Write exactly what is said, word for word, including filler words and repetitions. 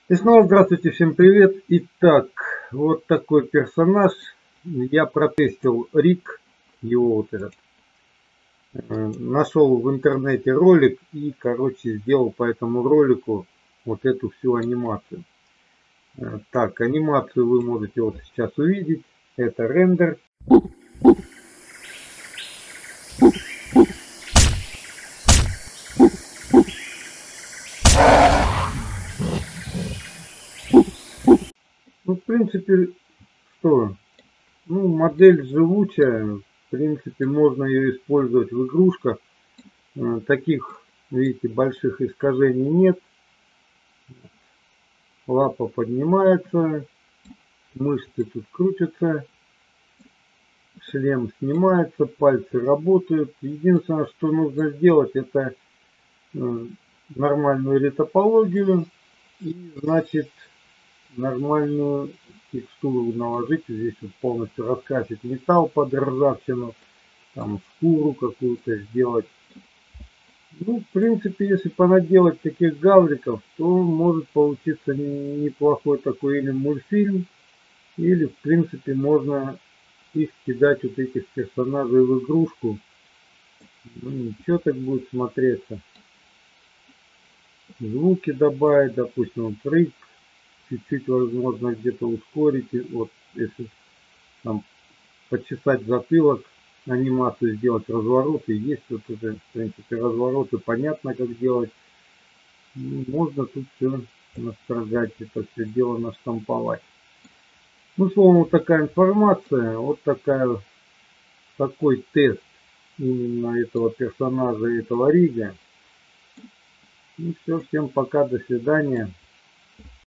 И снова здравствуйте, всем привет. Итак, вот такой персонаж. Я протестил риг, его вот этот. Нашел в интернете ролик и, короче, сделал по этому ролику вот эту всю анимацию. Так, анимацию вы можете вот сейчас увидеть. Это рендер. Ну, в принципе, что? Ну, модель живучая. В принципе, можно ее использовать в игрушках. Таких, видите, больших искажений нет. Лапа поднимается, мышцы тут крутятся, шлем снимается, пальцы работают. Единственное, что нужно сделать, это нормальную ретопологию и, значит, нормальную текстуру наложить. Здесь вот полностью раскрасить металл под ржавчину, там шкуру какую-то сделать. Ну, в принципе, если понаделать таких гавриков, то может получиться неплохой такой или мультфильм, или, в принципе, можно их кидать, вот этих персонажей, в игрушку. Ну, ничего, так будет смотреться. Звуки добавить, допустим, вот рык, чуть-чуть, возможно, где-то ускорить. Вот, если там почесать затылок, анимацию сделать, развороты. Есть вот это, в принципе, развороты, понятно, как делать. Ну, можно тут все настрогать, это все дело наштамповать. Ну, словом, вот такая информация, вот такая, такой тест именно этого персонажа, этого рига. Ну все, всем пока, до свидания.